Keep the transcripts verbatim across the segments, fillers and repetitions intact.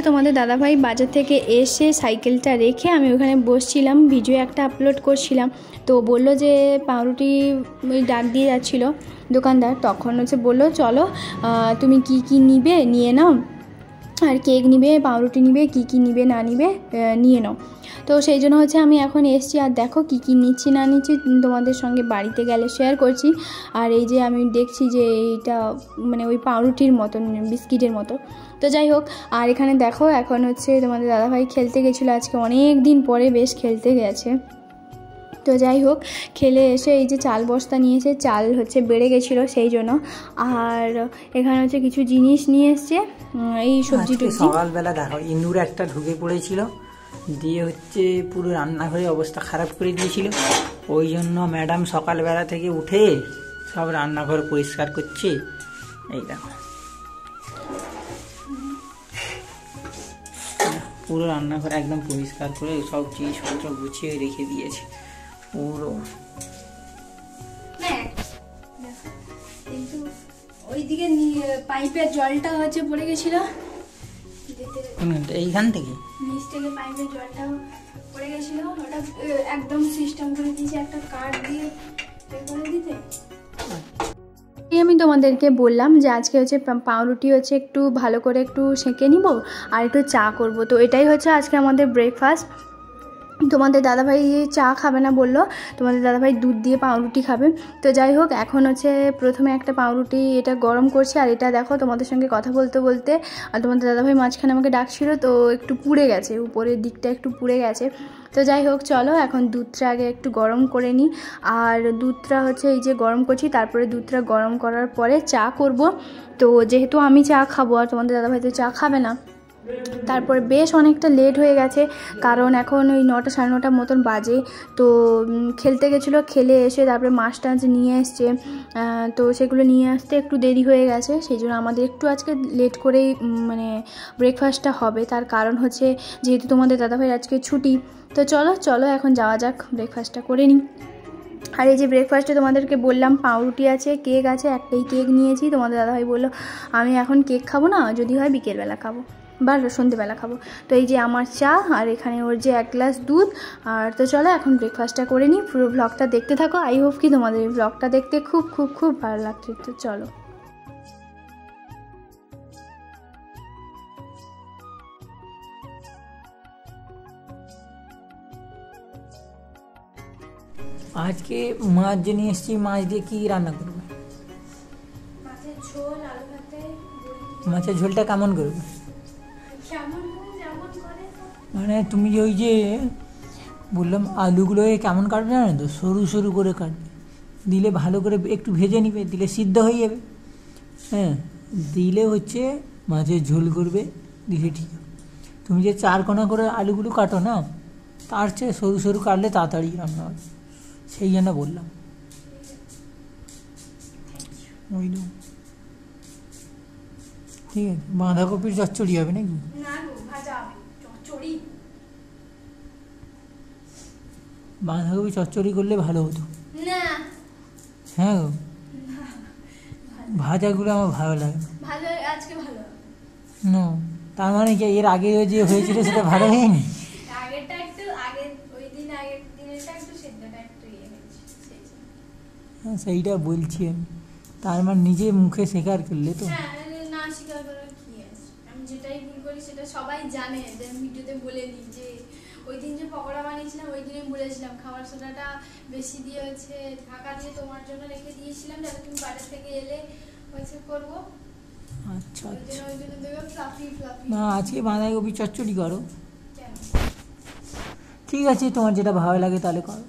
তোমাদের দাদাভাই বাজার থেকে এসে সাইকেলটা রেখে আমি ওখানে বসছিলাম, ভিডিও একটা আপলোড করছিলাম। তো বলল যে পাউরুটি ওই ডাক দিয়ে যাচ্ছিলো দোকানদার, তখন হচ্ছে বললো চলো তুমি কি কি নিবে নিয়ে নাও, আর কেক নিবে, পাউরুটি নিবে, কি কি নিবে না নিবে নিয়ে নাও। তো সেই জন্য হচ্ছে আমি এখন এসছি, আর দেখো কি কি নিচ্ছি না নিচ্ছি তোমাদের সঙ্গে বাড়িতে গেলে শেয়ার করছি। আর এই যে আমি দেখছি যে এইটা মানে ওই পাউরুটির মতন, বিস্কিটের মতো। তো যাই হোক, আর এখানে দেখো এখন হচ্ছে তোমাদের দাদাভাই খেলতে গেছিলো, আজকে অনেক দিন পরে বেশ খেলতে গেছে। তো যাই হোক, খেলে এসে এই যে চাল বস্তা নিয়ে এসে, চাল হচ্ছে বেড়ে গেছিলো সেই জন্য। আর এখানে হচ্ছে কিছু জিনিস নিয়ে এসছে, এই সবজি টুবজি। সকালবেলা দেখো ইন্দুর একটা ঢুকে পড়েছিল, দিয়ে হচ্ছে পুরো রান্নাঘরের অবস্থা খারাপ করে দিয়েছিল। ওই জন্য ম্যাডাম সকালবেলা থেকে উঠে সব রান্নাঘর পরিষ্কার করছে। এই দেখো পুরো রান্নাঘর একদম পরিষ্কার করে সব জিনিসপত্র গুছিয়ে রেখে দিয়েছে পুরো। কিন্তু ওইদিকে পাইপের জলটা হচ্ছে পড়ে গেছিল, এইখান থেকে নিচ থেকে পাইপের জলটা পড়ে গেছিল, ওটা একদম সিস্টেম করে দিয়েছে একটা কাঠ দিয়ে করে দিতে। আমি তোমাদেরকে বললাম যে আজকে হচ্ছে পাউরুটি হচ্ছে একটু ভালো করে একটু সেঁকে নিব আর একটু চা করব। তো এটাই হচ্ছে আজকে আমাদের ব্রেকফাস্ট। তোমাদের দাদাভাই চা খাবে না বললো, তোমাদের দাদাভাই দুধ দিয়ে পাউরুটি খাবে। তো যাই হোক, এখন হচ্ছে প্রথমে একটা পাউরুটি এটা গরম করছে, আর এটা দেখো তোমাদের সঙ্গে কথা বলতে বলতে আর তোমাদের দাদাভাই মাঝখানে আমাকে ডাকছিল, তো একটু পুড়ে গেছে, উপরের দিকটা একটু পুড়ে গেছে। তো যাই হোক চলো, এখন দুধটা আগে একটু গরম করে নিই। আর দুধটা হচ্ছে এই যে গরম করছি, তারপরে দুধটা গরম করার পরে চা করব। তো যেহেতু আমি চা খাবো আর তোমাদের দাদাভাই তো চা খাবে না, তারপরে বেশ অনেকটা লেট হয়ে গেছে, কারণ এখন ওই নটা সাড়ে নটার মতন বাজে। তো খেলতে গেছিলো, খেলে এসে তারপরে মাছ টাছ নিয়ে এসছে, তো সেগুলো নিয়ে আসতে একটু দেরি হয়ে গেছে। সেই জন্য আমাদের একটু আজকে লেট করেই মানে ব্রেকফাস্টটা হবে। তার কারণ হচ্ছে যেহেতু তোমাদের দাদাভাইয়ের আজকে ছুটি। তো চলো চলো এখন যাওয়া যাক, ব্রেকফাস্টটা করে নিই। আর এই যে ব্রেকফাস্টে তোমাদেরকে বললাম পাউরুটি আছে, কেক আছে, একটাই কেক নিয়েছি। তোমাদের দাদাভাই বললো আমি এখন কেক খাবো না, যদি হয় বিকেলবেলা খাবো বা সন্ধ্যেবেলা খাবো। তো এই যে আমার চা, আর এখানে ওর যে এক গ্লাস দুধ। আর তো চলো এখন ব্রেকফাস্টটা করে নিই, পুরো ব্লগটা দেখতে থাকো। আই হোপ কি তোমাদের এই ব্লগটা দেখতে খুব খুব খুব ভালো লাগছে। তো চলো। আজকে মাছ যে নিয়ে এসেছি, মাছ দিয়ে কি রান্না করবে? মাছের ঝোল, আলু ভাতে। মাছের ঝোলটা কেমন করবে? মানে তুমি যে ওই যে বললাম আলুগুলো কেমন কাটবে জানো তো, সরু সরু করে কাটবে, দিলে ভালো করে একটু ভেজে নিবে, দিলে সিদ্ধ হয়ে যাবে। হ্যাঁ, দিলে হচ্ছে মাছের ঝোল করবে, দিলে ঠিক। তুমি যে চার কোনা করে আলুগুলো কাটো না, তার চেয়ে সরু সরু কাটলে তাড়াতাড়ি রান্না হবে, সেই জন্য বললাম। ওই তো ঠিক আছে। বাঁধাকপির চচ্চড়ি হবে নাকি? বাঁধাকপি চচ্চড়ি করলে ভালো হতো। হ্যাঁ গো, ভাজাগুলো আমার ভালো লাগে না। তার মানে কি এর আগে যে হয়েছিল সেটা ভালো হয়নি? হ্যাঁ সেইটা বলছি আমি, তার মানে নিজে মুখে স্বীকার করলে তো। আমি যেটাই ভুল করি সেটা সবাই জানে, যে ভিডিওতে বলে দিই যে ওই দিন যে পকোড়া বানিয়েছিলাম ওই দিনই বলেছিলাম খাবার সোডাটা বেশি দিয়ে হচ্ছে ঢাকা দিয়ে তোমার জন্য রেখে দিয়েছিলাম, যাতে তুমি বাইরে থেকে এলে হচ্ছে করবো। আচ্ছা আচ্ছা, ওই জন্য দেখো ফ্লাফি ফ্লাফি। না আজকে বাঁধাকপি চচ্চড়ি করো, ঠিক আছে, তোমার যেটা ভালো লাগে তাহলে করো।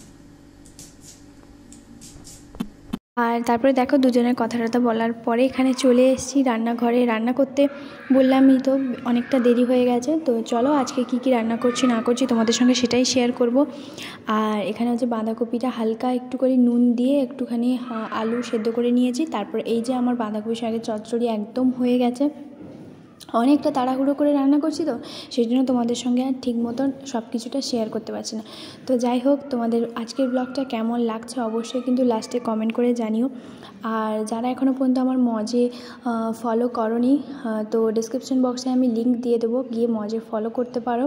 আর তারপরে দেখো দুজনের কথা টথা বলার পরে এখানে চলে এসেছি রান্নাঘরে রান্না করতে। বললামই তো অনেকটা দেরি হয়ে গেছে। তো চলো আজকে কি কি রান্না করছি না করছি তোমাদের সঙ্গে সেটাই শেয়ার করব। আর এখানে হচ্ছে বাঁধাকপিটা হালকা একটু করে নুন দিয়ে একটুখানি আলু সেদ্ধ করে নিয়েছি। তারপর এই যে আমার বাঁধাকপির সঙ্গে চচ্চড়ি একদম হয়ে গেছে। অনেকটা তাড়াহুড়ো করে রান্না করছি তো সেই জন্য তোমাদের সঙ্গে আর ঠিক মতন সব কিছুটা শেয়ার করতে পারছি না। তো যাই হোক, তোমাদের আজকের ব্লগটা কেমন লাগছে অবশ্যই কিন্তু লাস্টে কমেন্ট করে জানিও। আর যারা এখনও পর্যন্ত আমার মজে ফলো করনি, তো ডিসক্রিপশন বক্সে আমি লিঙ্ক দিয়ে দেবো, গিয়ে মজে ফলো করতে পারো।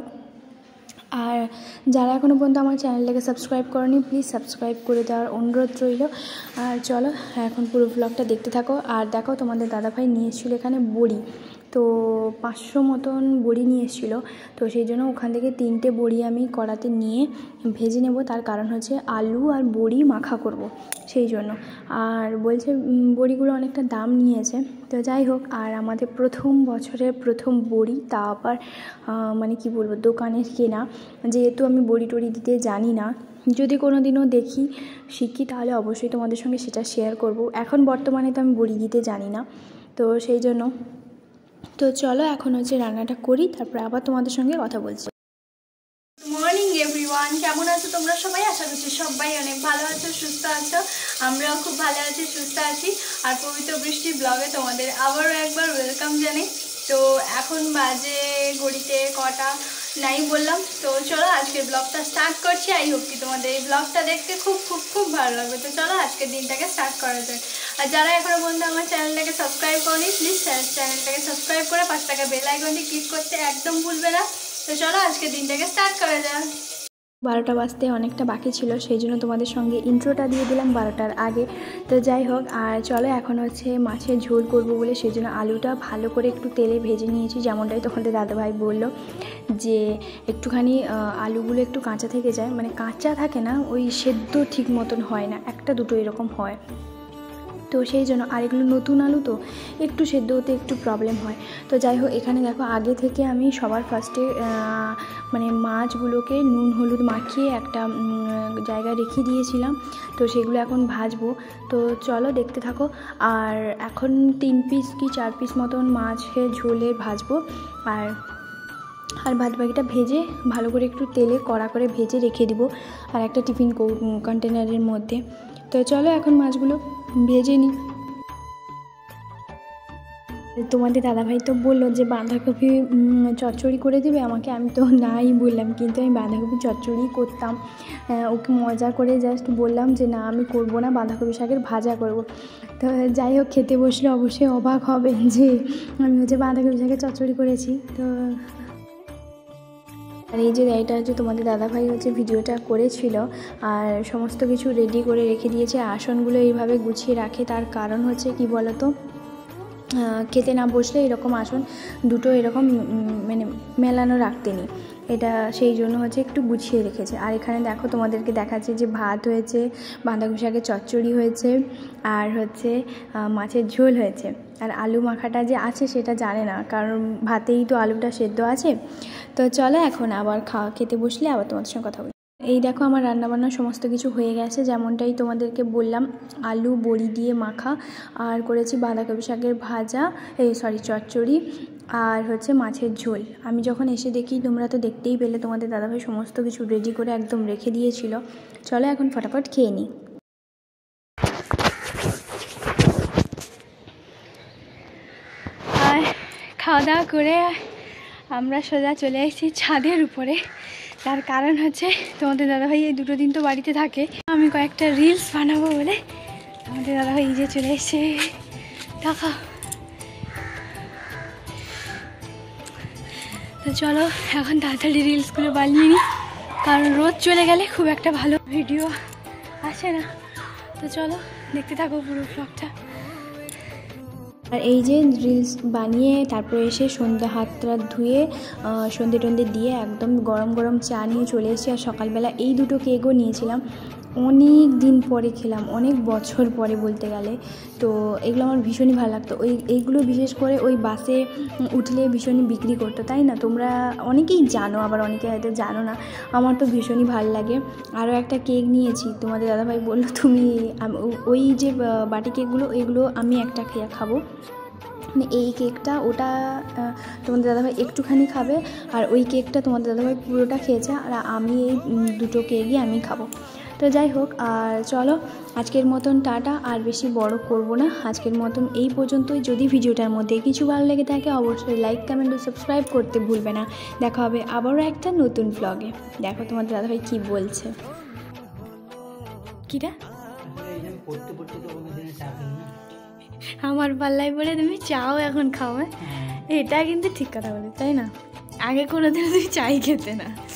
আর যারা এখনও পর্যন্ত আমার চ্যানেলটাকে সাবস্ক্রাইব করনি, প্লিজ সাবস্ক্রাইব করে দেওয়ার অনুরোধ রইল। আর চলো এখন পুরো ব্লগটা দেখতে থাকো। আর দেখো, তোমাদের দাদাভাই নিয়ে এসেছিলো এখানে বড়ি, তো পাঁচশো মতন বড়ি নিয়ে এসেছিলো। তো সেই জন্য ওখান থেকে তিনটে বড়ি আমি কড়াতে নিয়ে ভেজে নেব, তার কারণ হচ্ছে আলু আর বড়ি মাখা করব সেই জন্য। আর বলছে বড়িগুলো অনেকটা দাম নিয়েছে, তো যাই হোক। আর আমাদের প্রথম বছরের প্রথম বড়ি, তা আবার মানে কি বলবো, দোকানের কেনা। যেহেতু আমি বড়ি টড়ি দিতে জানি না, যদি কোনো দিনও দেখি শিখি তাহলে অবশ্যই তোমাদের সঙ্গে সেটা শেয়ার করব। এখন বর্তমানে তো আমি বড়ি দিতে জানি না, তো সেই জন্য। তো চলো এখন হচ্ছে রান্নাটা করি, তারপরে আবার তোমাদের সঙ্গে কথা বলছি। মর্নিং এভরিওয়ান, কেমন আছো তোমরা সবাই? আশা করছি সবাই অনেক ভালো আছো, সুস্থ আছো। আমরাও খুব ভালো আছি, সুস্থ আছি। আর পবিত্র বৃষ্টি ব্লগে তোমাদের আবারও একবার ওয়েলকাম জানাই। তো এখন বাজে ঘড়িতে কটা নাই বললাম। তো চলো আজকের ব্লগটা স্টার্ট করছি। আই হোপ কি তোমাদের এই ব্লগটা দেখতে খুব খুব খুব ভালো লাগবে। তো চলো আজকের দিনটাকে স্টার্ট করা যায়। আর যারা এখনো পর্যন্ত আমার চ্যানেলটাকে সাবস্ক্রাইব করনি, প্লিজ চ্যানেলটাকে সাবস্ক্রাইব করে পাঁচ টাকা বেল আইকনটি ক্লিক করতে একদম ভুলবে না। তো চলো আজকের দিনটাকে স্টার্ট করা যায়। বারোটা বাজতে অনেকটা বাকি ছিল, সেই জন্য তোমাদের সঙ্গে ইন্ট্রোটা দিয়ে দিলাম বারোটার আগে। তো যাই হোক, আর চলো এখন হচ্ছে মাছের ঝোল করব বলে সেই জন্য আলুটা ভালো করে একটু তেলে ভেজে নিয়েছি। যেমনটাই তোমাদের দাদাভাই বললো যে একটুখানি আলুগুলো একটু কাঁচা থেকে যায়, মানে কাঁচা থাকে না, ওই সেদ্ধ ঠিক মতন হয় না, একটা দুটো এরকম হয়। তো সেই জন্য, আর এগুলো নতুন আলু তো একটু সেদ্ধ হতে একটু প্রবলেম হয়। তো যাই হোক, এখানে দেখো আগে থেকে আমি সবার ফার্স্টে মানে মাছগুলোকে নুন হলুদ মাখিয়ে একটা জায়গায় রেখে দিয়েছিলাম। তো সেগুলো এখন ভাজবো। তো চলো দেখতে থাকো। আর এখন তিন পিস কি চার পিস মতন মাছের ঝোলে ভাজবো। আর আর ভাত বাকিটা ভেজে ভালো করে একটু তেলে কড়া করে ভেজে রেখে দিব আর একটা টিফিন কন্টেনারের মধ্যে। তো চলো এখন মাছগুলো ভেজে নিই। তোমাদের দাদাভাই তো বললো যে বাঁধাকপি চচ্চড়ি করে দেবে আমাকে, আমি তো নাই বললাম, কিন্তু আমি বাঁধাকপি চচ্চড়ি করতাম। ওকে মজা করে জাস্ট বললাম যে না আমি করব না, বাঁধাকপি শাকের ভাজা করব। তো যাই হোক, খেতে বসলে অবশ্যই অবাক হবে যে আমি হচ্ছে বাঁধাকপি শাকের চচ্চড়ি করেছি। তো আর এই যে এটা হচ্ছে তোমাদের দাদাভাই হচ্ছে ভিডিওটা করেছিল, আর সমস্ত কিছু রেডি করে রেখে দিয়েছে। আসনগুলো এইভাবে গুছিয়ে রাখে, তার কারণ হচ্ছে কি বলতো, খেতে না বসলে এরকম আসন দুটো এরকম মানে মেলানো রাখতে নেই, এটা সেই জন্য হচ্ছে একটু গুছিয়ে রেখেছে। আর এখানে দেখো তোমাদেরকে দেখাচ্ছে যে ভাত হয়েছে, বাঁধাকপি শাকের চচ্চড়ি হয়েছে, আর হচ্ছে মাছের ঝোল হয়েছে। আর আলু মাখাটা যে আছে সেটা জানে না, কারণ ভাতেই তো আলুটা সেদ্ধ আছে। তো চলো এখন আবার খাওয়া খেতে বসলে আবার তোমাদের সঙ্গে কথা বলি। এই দেখো আমার রান্নাবান্না সমস্ত কিছু হয়ে গেছে, যেমনটাই তোমাদেরকে বললাম, আলু বড়ি দিয়ে মাখা, আর করেছি বাঁধাকপি শাকের ভাজা, এই সরি চচ্চড়ি, আর হচ্ছে মাছের ঝোল। আমি যখন এসে দেখি, তোমরা তো দেখতেই পেলে, তোমাদের দাদাভাই সমস্ত কিছু রেডি করে একদম রেখে দিয়েছিল। চলো এখন ফটাফট খেয়ে নিই। আর খাওয়া দাওয়া করে আমরা সোজা চলে এসেছি ছাদের উপরে। তার কারণ হচ্ছে তোমাদের দাদাভাই এই দুটো দিন তো বাড়িতে থাকে, আমি কয়েকটা রিলস বানাবো বলে তোমাদের দাদাভাই এই যে চলে এসছে। দেখা তো চলো এখন তাড়াতাড়ি রিলসগুলো বানিয়ে নিই, কারণ রোদ চলে গেলে খুব একটা ভালো ভিডিও আসে না। তো চলো দেখতে থাকো পুরো ব্লগটা। আর এই যে রিলস বানিয়ে তারপরে এসে সন্ধ্যা হাত টাত ধুয়ে সন্ধে টন্ধে দিয়ে একদম গরম গরম চা নিয়ে চলে এসেছি। আর সকালবেলা এই দুটো কেকও নিয়েছিলাম, অনেক দিন পরে খেলাম, অনেক বছর পরে বলতে গেলে। তো এগুলো আমার ভীষণই ভালো লাগতো। ওই এইগুলো বিশেষ করে ওই বাসে উঠলে ভীষণই বিক্রি করতো, তাই না? তোমরা অনেকেই জানো, আবার অনেকে হয়তো জানো না। আমার তো ভীষণই ভালো লাগে। আরও একটা কেক নিয়েছি, তোমাদের দাদাভাই বললো তুমি ওই যে বাটি কেকগুলো, এগুলো আমি একটা খেয়ে খাবো, মানে এই কেকটা ওটা তোমাদের দাদাভাই একটুখানি খাবে, আর ওই কেকটা তোমাদের দাদাভাই পুরোটা খেয়েছে, আর আমি এই দুটো কেকই আমি খাবো। তো যাই হোক, আর চলো আজকের মতন টাটা, আর বেশি বড় করব না, আজকের মতন এই পর্যন্তই। যদি ভিডিওটার মধ্যে কিছু ভালো লেগে থাকে অবশ্যই লাইক কমেন্ট ও সাবস্ক্রাইব করতে ভুলবে না। দেখা হবে আবারও একটা নতুন ব্লগে। দেখো তোমাদের দাদাভাই কী বলছে। কিরা আমার পাল্লায় পড়ে তুমি চাও এখন খাও? এটা কিন্তু ঠিক কথা বলে, তাই না? আগে কোনোদিন তুমি চাই খেতে না।